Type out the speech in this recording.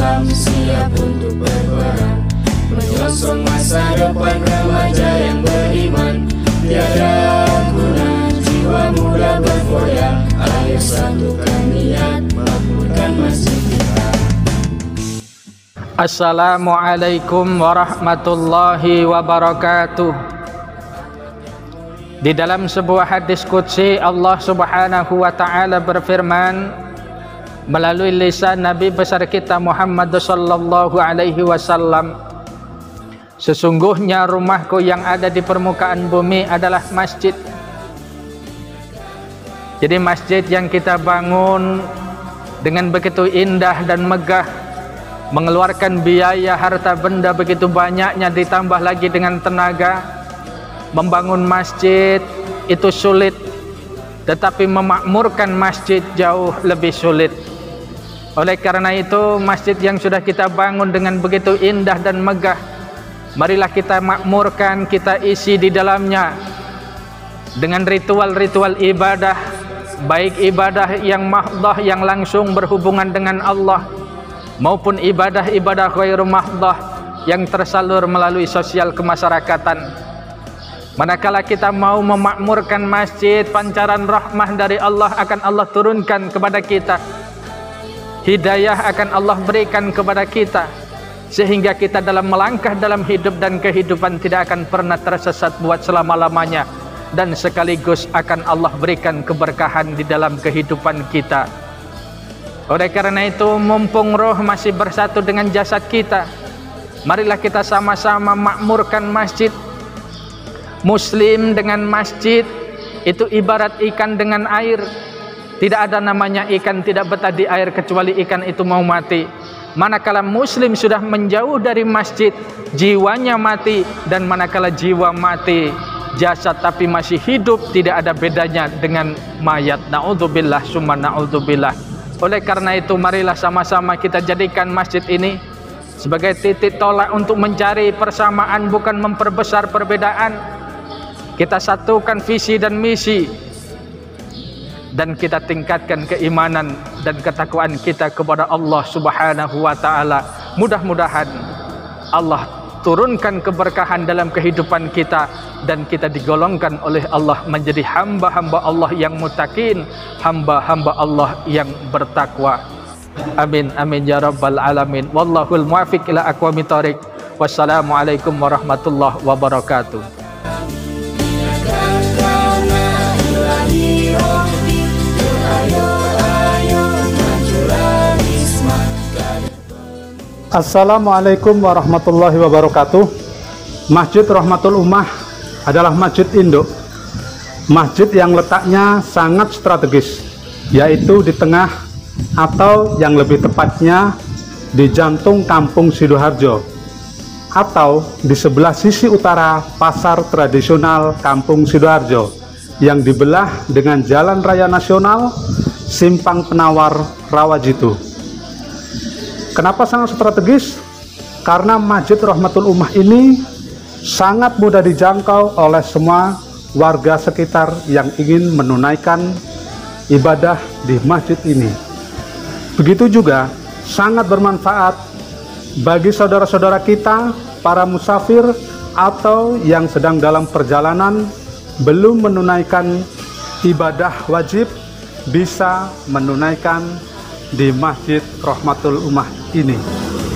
Islam siap untuk berperang, menyongsong masa depan remaja yang beriman. Tiada guna jiwa muda berfoya, ayo satukan niat makmurkan masjid kita. Assalamualaikum warahmatullahi wabarakatuh. Di dalam sebuah hadis qudsi Allah Subhanahu wa taala berfirman melalui lisan Nabi besar kita Muhammad sallallahu alaihi wasallam, sesungguhnya rumahku yang ada di permukaan bumi adalah masjid. Jadi masjid yang kita bangun dengan begitu indah dan megah, mengeluarkan biaya harta benda begitu banyaknya, ditambah lagi dengan tenaga. Membangun masjid itu sulit, tetapi memakmurkan masjid jauh lebih sulit. Oleh karena itu, masjid yang sudah kita bangun dengan begitu indah dan megah, marilah kita makmurkan, kita isi di dalamnya dengan ritual-ritual ibadah, baik ibadah yang mahdhah yang langsung berhubungan dengan Allah, maupun ibadah-ibadah ghairu mahdhah yang tersalur melalui sosial kemasyarakatan. Manakala kita mau memakmurkan masjid, pancaran rahmah dari Allah akan Allah turunkan kepada kita, hidayah akan Allah berikan kepada kita, sehingga kita dalam melangkah dalam hidup dan kehidupan tidak akan pernah tersesat buat selama-lamanya, dan sekaligus akan Allah berikan keberkahan di dalam kehidupan kita. Oleh karena itu, mumpung roh masih bersatu dengan jasad kita, marilah kita sama-sama makmurkan masjid. Muslim dengan masjid itu ibarat ikan dengan air. Tidak ada namanya ikan tidak betah di air kecuali ikan itu mau mati. Manakala muslim sudah menjauh dari masjid, jiwanya mati. Dan manakala jiwa mati, jasad tapi masih hidup, tidak ada bedanya dengan mayat. Na'udzubillah summa na'udzubillah. Oleh karena itu, marilah sama-sama kita jadikan masjid ini sebagai titik tolak untuk mencari persamaan, bukan memperbesar perbedaan. Kita satukan visi dan misi, dan kita tingkatkan keimanan dan ketakwaan kita kepada Allah Subhanahu wa taala. Mudah-mudahan Allah turunkan keberkahan dalam kehidupan kita, dan kita digolongkan oleh Allah menjadi hamba-hamba Allah yang muttaqin, hamba-hamba Allah yang bertakwa. Amin amin ya rabbal alamin. Wallahul muwaffiq ila aqwamit thoriq. Wassalamualaikum warahmatullahi wabarakatuh. Assalamualaikum warahmatullahi wabarakatuh. Masjid Rahmatul Ummah adalah masjid induk, masjid yang letaknya sangat strategis, yaitu di tengah atau yang lebih tepatnya di jantung kampung Sidoarjo, atau di sebelah sisi utara pasar tradisional kampung Sidoarjo yang dibelah dengan jalan raya nasional Simpang Penawar Rawajitu. Kenapa sangat strategis? Karena Masjid Rahmatul Ummah ini sangat mudah dijangkau oleh semua warga sekitar yang ingin menunaikan ibadah di masjid ini. Begitu juga sangat bermanfaat bagi saudara-saudara kita, para musafir atau yang sedang dalam perjalanan belum menunaikan ibadah wajib, bisa menunaikan di Masjid Rahmatul Ummah ini.